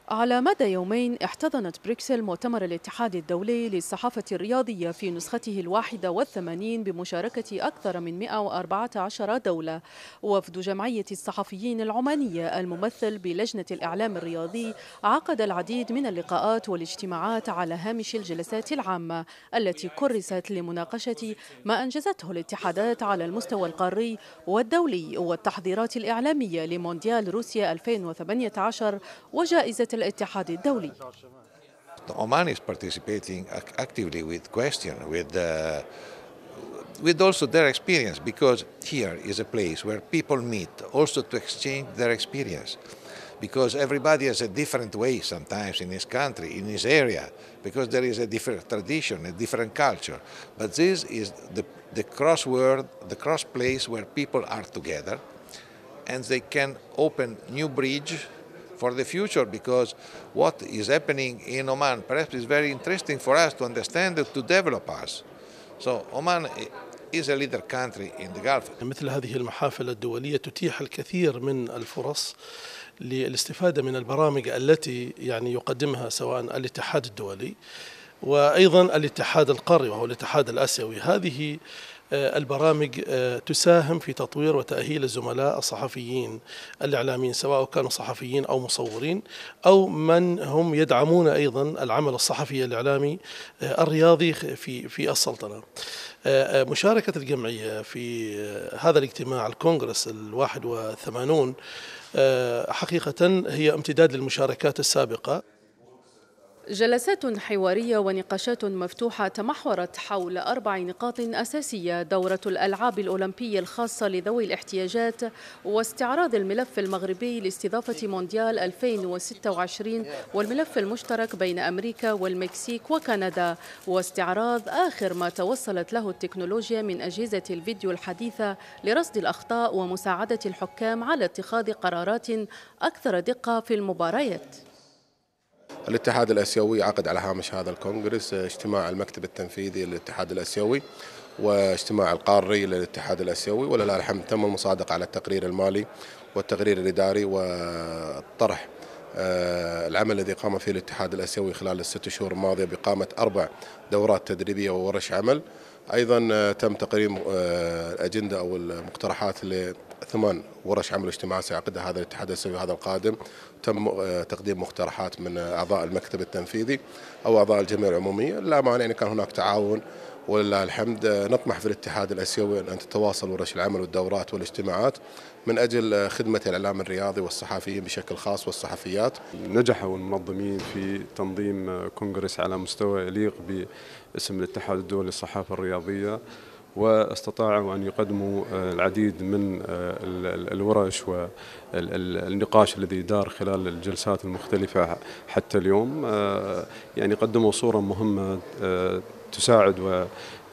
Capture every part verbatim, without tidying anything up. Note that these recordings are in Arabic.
على مدى يومين احتضنت بروكسل مؤتمر الاتحاد الدولي للصحافة الرياضية في نسخته الواحدة والثمانين بمشاركة أكثر من مئة وأربعة عشر دولة. وفد جمعية الصحفيين العمانية الممثل بلجنة الإعلام الرياضي عقد العديد من اللقاءات والاجتماعات على هامش الجلسات العامة التي كرست لمناقشة ما أنجزته الاتحادات على المستوى القاري والدولي والتحضيرات الإعلامية لمونديال روسيا ألفين وثمانية عشر وجائزة الاتحاد الدولي. Oman is participating actively with question, with uh, with also their experience, because here is a place where people meet also to exchange their experience, because everybody has a different way sometimes in his country, in his area, because there is a different tradition, a different culture. But this is the, the cross word, the cross place where people are together and they can open new bridge for the future, because what is happening in Oman perhaps is very interesting for us to understand and to develop us. So Oman is a leader country in the Gulf. مثل هذه المحافل الدولية تتيح الكثير من الفرص للاستفادة من البرامج التي يعني يقدمها سواء الاتحاد الدولي وأيضا الاتحاد القاري وهو الاتحاد الآسيوي. هذه البرامج تساهم في تطوير وتأهيل الزملاء الصحفيين الإعلاميين سواء كانوا صحفيين أو مصورين أو من هم يدعمون أيضا العمل الصحفي الإعلامي الرياضي في في السلطنة. مشاركة الجمعية في هذا الاجتماع الكونغرس الواحد وثمانون حقيقة هي امتداد للمشاركات السابقة. جلسات حوارية ونقاشات مفتوحة تمحورت حول أربع نقاط أساسية: دورة الألعاب الأولمبية الخاصة لذوي الاحتياجات، واستعراض الملف المغربي لاستضافة مونديال ألفين وستة وعشرين، والملف المشترك بين أمريكا والمكسيك وكندا، واستعراض آخر ما توصلت له التكنولوجيا من أجهزة الفيديو الحديثة لرصد الأخطاء ومساعدة الحكام على اتخاذ قرارات أكثر دقة في المباريات. الاتحاد الآسيوي عقد على هامش هذا الكونغرس اجتماع المكتب التنفيذي للاتحاد الآسيوي واجتماع القاري للاتحاد الآسيوي، ولله الحمد تم المصادقة على التقرير المالي والتقرير الإداري والطرح العمل الذي قام فيه الاتحاد الآسيوي خلال الست شهور الماضية بإقامة أربع دورات تدريبية وورش عمل. أيضا تم تقرير الأجندة أو المقترحات لثمان ورش عمل واجتماعات سيعقدها هذا الاتحاد الآسيوي هذا القادم. تم تقديم مقترحات من أعضاء المكتب التنفيذي أو أعضاء الجمعية العمومية. لا مانع يعني كان هناك تعاون ولله الحمد. نطمح في الاتحاد الآسيوي أن تتواصل ورش العمل والدورات والاجتماعات من أجل خدمة الإعلام الرياضي والصحفيين بشكل خاص والصحفيات. نجحوا المنظمين في تنظيم كونغرس على مستوى يليق باسم الاتحاد الدولي للصحافة الرياضية، واستطاعوا أن يقدموا العديد من الورش والنقاش الذي دار خلال الجلسات المختلفة حتى اليوم. يعني قدموا صورة مهمة تساعد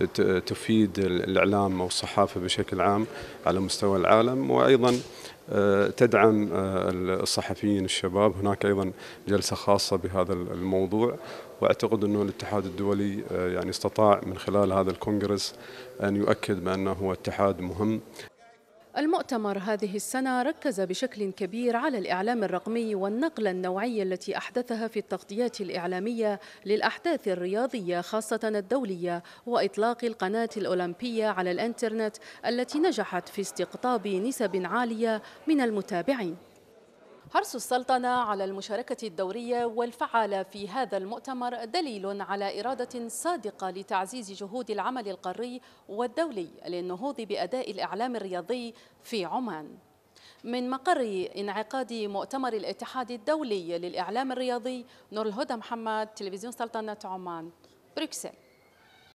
وتفيد الإعلام أو الصحافة بشكل عام على مستوى العالم، وأيضا تدعم الصحفيين الشباب. هناك أيضا جلسة خاصة بهذا الموضوع، وأعتقد أنه الاتحاد الدولي يعني استطاع من خلال هذا الكونغرس أن يؤكد بأنه هو اتحاد مهم. المؤتمر هذه السنة ركز بشكل كبير على الإعلام الرقمي والنقلة النوعية التي أحدثها في التغطيات الإعلامية للأحداث الرياضية خاصة الدولية، وإطلاق القناة الأولمبية على الإنترنت التي نجحت في استقطاب نسب عالية من المتابعين. حرص السلطنة على المشاركة الدورية والفعالة في هذا المؤتمر دليل على إرادة صادقة لتعزيز جهود العمل القاري والدولي للنهوض بأداء الإعلام الرياضي في عمان. من مقر انعقاد مؤتمر الاتحاد الدولي للإعلام الرياضي، نور الهدى محمد، تلفزيون سلطنة عمان، بروكسل.